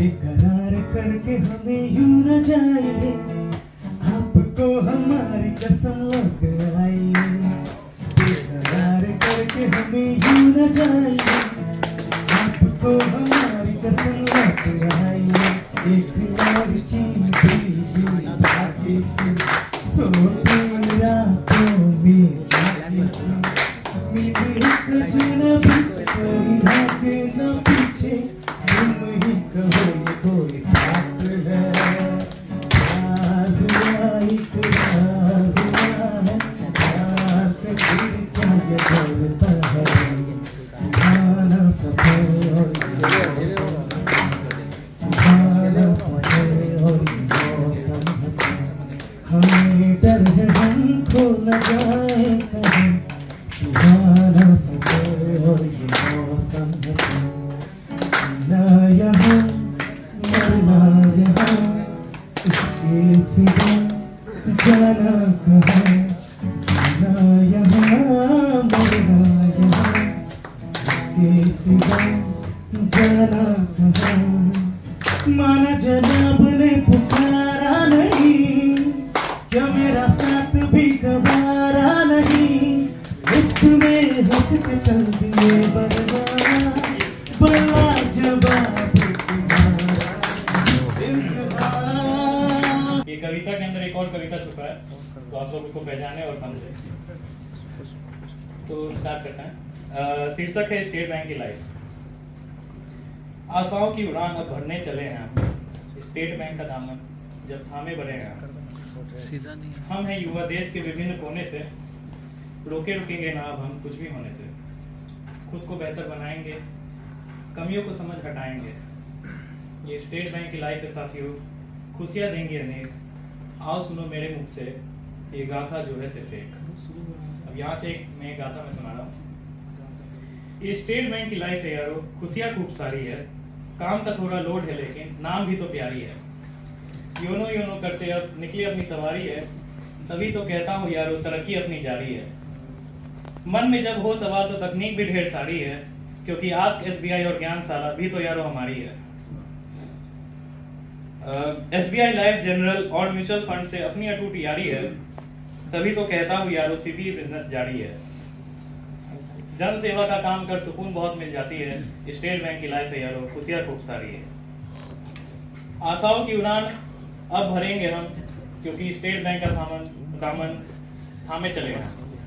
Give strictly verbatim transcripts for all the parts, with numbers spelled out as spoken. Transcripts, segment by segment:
बेकरार करके हमें यूं न जाइए, आपको हमारी कसम लग आई। बेकरार करके हमें यूं न जाइए, आपको हमारी कसम लग आई। एक लड़की बीसी भागी सी सोती रातों में जागी सी, मिली अजनबी से कोई आगे न पीछे, तुम ही कहो ये कोई बात है। प्यार हुआ इकरार हुआ है, प्यार से फिर क्या ये डरता है। सुहाना सफर और सुहाना सफर और मौसम हंसी, हमें डर है हम खो न जाए कहीं। सुहाना सफर और ये मौसम हंसी, ना यहाँ मरना यहाँ, इसके सिवा जाना कहाँ। ना यहाँ मरना यहाँ, इसके सिवा जाना कहाँ। माना जनाब ने पुकारा नहीं, क्या मेरा साथ भी गवारा नहीं। मुफ्त में हंस के चल दिए बर्बाद, बड़ा जवाब ये कविता के अंदर एक और कविता छुपा है, तो आप लोग उसको पहचाने और समझे। तो स्टार्ट करते हैं। शीर्षक है स्टेट बैंक की लाइफ। आशाओं की उड़ान अब भरने चले हैं हम, स्टेट बैंक का दामन जब थामे बढ़ेगा। हम हैं युवा देश के विभिन्न कोने से, रोके रुकेंगे ना अब हम कुछ भी होने से। खुद को बेहतर बनाएंगे, कमियों को समझ हटाएंगे। ये स्टेट बैंक की लाइफ है साथियों, खुशियाँ देंगी अनेक। आओ सुनो मेरे मुख से ये गाथा जो है सिर्फ एक। अब यहाँ से एक मैं गाथा में सुना रहा हूँ। ये स्टेट बैंक की लाइफ है यारो, खुशियाँ खूब सारी है। काम का थोड़ा लोड है लेकिन नाम भी तो प्यारी है। योनो योनो करते अब निकली अपनी सवारी है, तभी तो कहता हूँ यारो तरक्की अपनी जारी है। मन में जब हो सवाल तो तकनीक भी ढेर सारी है, क्योंकि आस्क एसबीआई और ज्ञानशाला भी तो यारो हमारी है। एसबीआई लाइफ जनरल और म्यूचुअल फंड से अपनी अटूट यारी है, तभी तो कहता हूँ यारो सीधी बिजनेस जारी है। जन सेवा का काम कर सुकून बहुत मिल जाती है, स्टेट बैंक की लाइफ है यारो, खुशियाँ खूब सारी है। आशाओं की उड़ान अब भरेंगे हम, क्योंकि स्टेट बैंक का दामन दामन थामे चलेगा।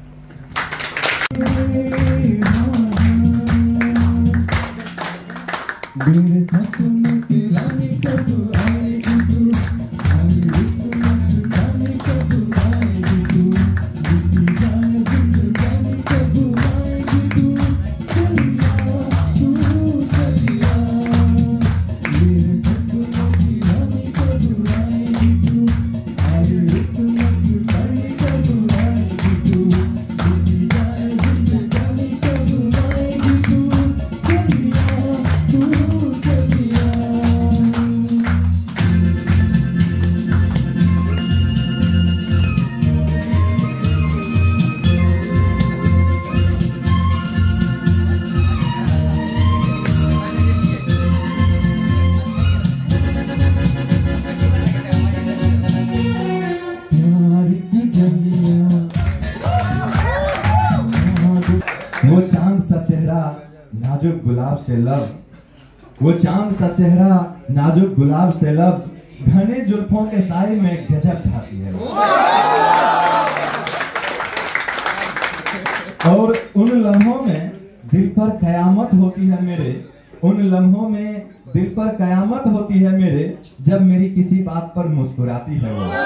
वो चांद सा चेहरा नाजुक गुलाब से लब, वो चांद सा चेहरा नाजुक गुलाब से लब, घने जुल्फों के साए में गजब ढाती है। और उन लम्हों में दिल पर कयामत होती है मेरे, उन लम्हों में दिल पर कयामत होती है मेरे, जब मेरी किसी बात पर मुस्कुराती है वो।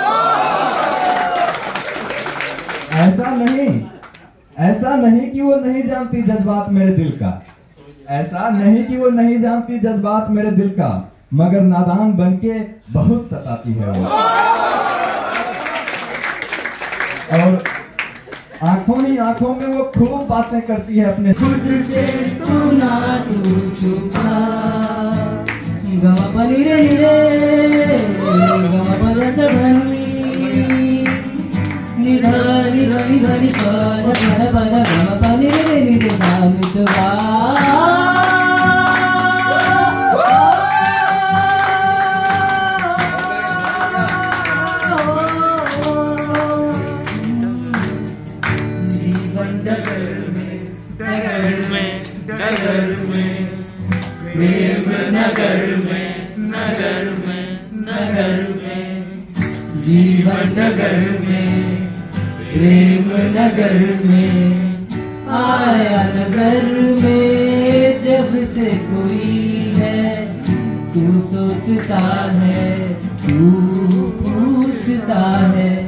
ऐसा नहीं ऐसा नहीं कि वो नहीं जानती जज्बात मेरे दिल का, ऐसा नहीं कि वो नहीं जानती जज्बात मेरे दिल का, मगर नादान बनके बहुत सताती है वो। और आंखों ही आंखों में वो खूब बातें करती है अपने खुद से, तू ना तू छुपा गवा पनी रे रे गवा पनी रे निधा निधा निधा निधा निधा बना गवा पनी रे निधा निधा जीवन डगर में डगर में डगर में प्रेम नगर में नगर में नगर में जीवन नगर में प्रेम नगर में आया नगर में जब से कोई है तू सोचता है तू पूछता है